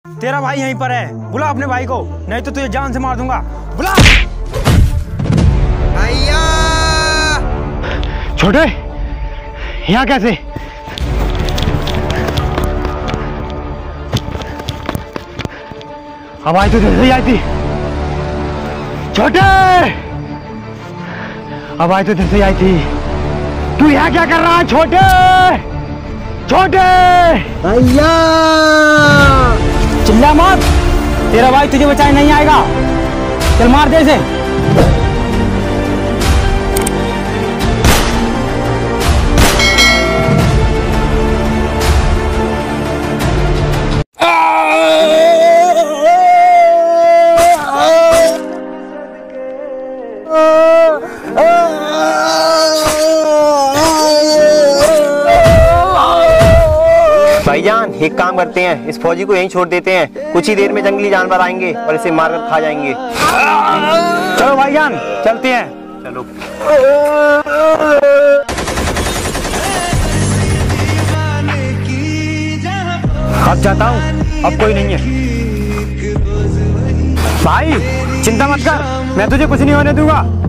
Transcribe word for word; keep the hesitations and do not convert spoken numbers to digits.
तेरा भाई यहीं पर है, बुला अपने भाई को, नहीं तो तुझे जान से मार दूंगा। बुला। भैया। छोटे, यहाँ कैसे? आवाज तो तेरे से ही आई थी। छोटे, आवाज तो तेरे से ही आई थी। तू यहाँ क्या कर रहा है छोटे? छोटे भैया चिल्ला मत, तेरा भाई तुझे बचाने नहीं आएगा। चल मार दे इसे। भाईजान एक काम करते हैं, इस फौजी को यहीं छोड़ देते हैं। कुछ ही देर में जंगली जानवर आएंगे और इसे मारकर खा जाएंगे। चलो भाईजान चलते हैं। चलो। अब जाता हूँ, अब कोई नहीं है। भाई चिंता मत कर, मैं तुझे कुछ नहीं होने दूंगा।